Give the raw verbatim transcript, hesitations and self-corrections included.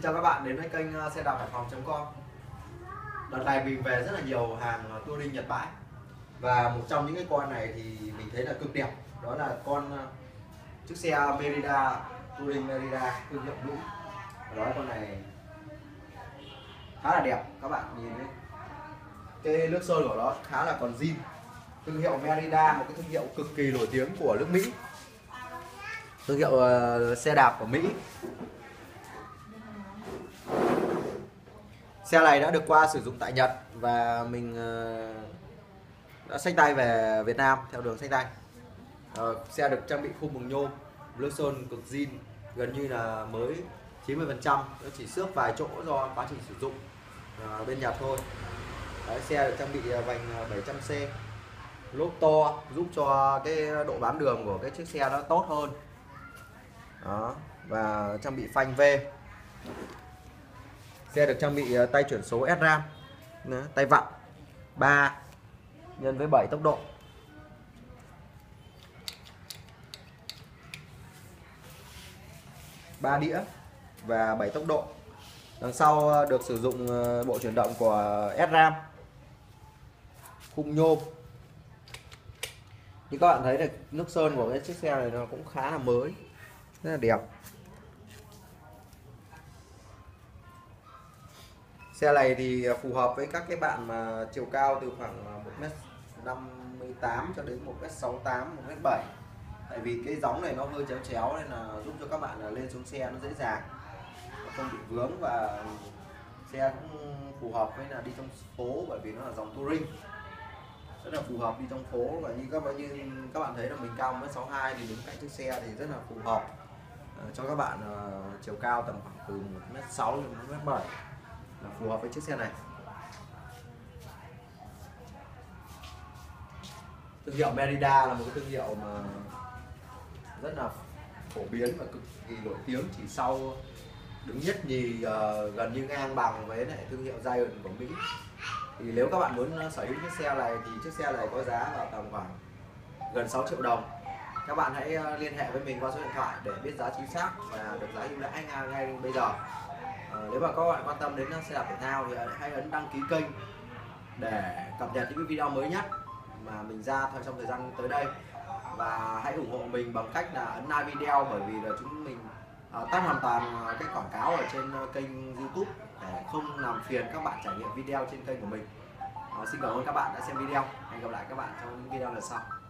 Xin chào các bạn đến với kênh xe đạp hải phòng chấm com. Đợt này mình về rất là nhiều hàng touring Nhật bãi, và một trong những cái con này thì mình thấy là cực đẹp, đó là con chiếc xe Merida, touring Merida thương hiệu Mỹ. Đó, con này khá là đẹp, các bạn nhìn đấy, cái nước sơn của nó khá là còn zin. Thương hiệu Merida, một cái thương hiệu cực kỳ nổi tiếng của nước Mỹ, thương hiệu uh, xe đạp của Mỹ. Xe này đã được qua sử dụng tại Nhật và mình uh, đã xách tay về Việt Nam theo đường xách tay. Uh, xe được trang bị khung bằng nhôm, nước sơn cực zin, gần như là mới chín mươi phần trăm, nó chỉ xước vài chỗ do quá trình sử dụng uh, bên Nhật thôi. Đấy, xe được trang bị vành bảy trăm C, lốp to giúp cho cái độ bám đường của cái chiếc xe nó tốt hơn. Đó, và trang bị phanh V. Xe được trang bị tay chuyển số ét ram, tay vặn ba nhân với bảy tốc độ. ba đĩa và bảy tốc độ. Đằng sau được sử dụng bộ chuyển động của ét ram, khung nhôm. Như các bạn thấy là nước sơn của cái chiếc xe này nó cũng khá là mới, rất là đẹp. Xe này thì phù hợp với các cái bạn mà chiều cao từ khoảng một mét năm mươi tám cho đến một mét sáu mươi tám, một mét bảy. Tại vì cái gióng này nó hơi chéo chéo nên là giúp cho các bạn là lên xuống xe nó dễ dàng, không bị vướng, và xe cũng phù hợp với là đi trong phố, bởi vì nó là dòng touring, rất là phù hợp đi trong phố. Và như các bạn như các bạn thấy là mình cao một mét sáu mươi hai thì đứng cạnh chiếc xe thì rất là phù hợp uh, cho các bạn uh, chiều cao tầm khoảng từ một mét sáu đến một mét bảy là phù hợp với chiếc xe này. Thương hiệu Merida là một cái thương hiệu mà rất là phổ biến và cực kỳ nổi tiếng, chỉ sau đứng nhất nhì uh, gần như ngang bằng với lại thương hiệu Giant của Mỹ. Thì nếu các bạn muốn sở hữu chiếc xe này thì chiếc xe này có giá vào tầm khoảng gần sáu triệu đồng. Các bạn hãy liên hệ với mình qua số điện thoại để biết giá chính xác và được giá ưu đãi ngay, ngay bây giờ. À, nếu mà các bạn quan tâm đến xe đạp thể thao thì hãy ấn đăng ký kênh để cập nhật những video mới nhất mà mình ra trong thời gian tới đây. Và hãy ủng hộ mình bằng cách là ấn like video, bởi vì là chúng mình uh, tắt hoàn toàn cái quảng cáo ở trên kênh YouTube để không làm phiền các bạn trải nghiệm video trên kênh của mình. Uh, xin cảm ơn các bạn đã xem video. Hẹn gặp lại các bạn trong những video lần sau.